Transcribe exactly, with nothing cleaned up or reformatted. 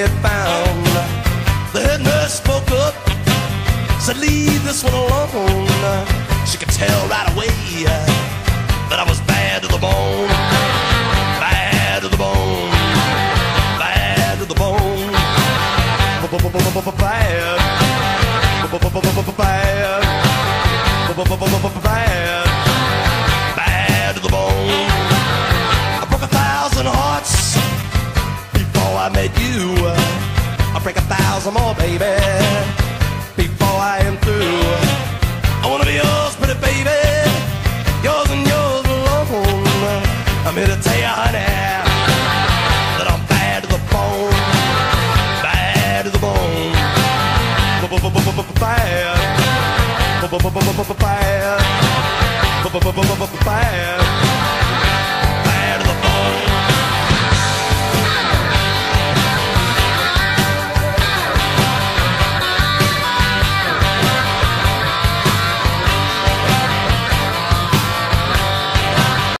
found. The head nurse spoke up, said leave this one alone. She could tell right away that I was bad to the bone. Bad to the bone. Bad to the bone. Bad. Bad. Bad. Bad to the bone. I broke a thousand hearts before I met you. I'll break a thousand more, baby, before I am through. I wanna be yours, pretty baby, yours and yours alone. I'm here to tell you, honey, that I'm bad to the bone. Bad to the bone. Bad. Bad. Bad.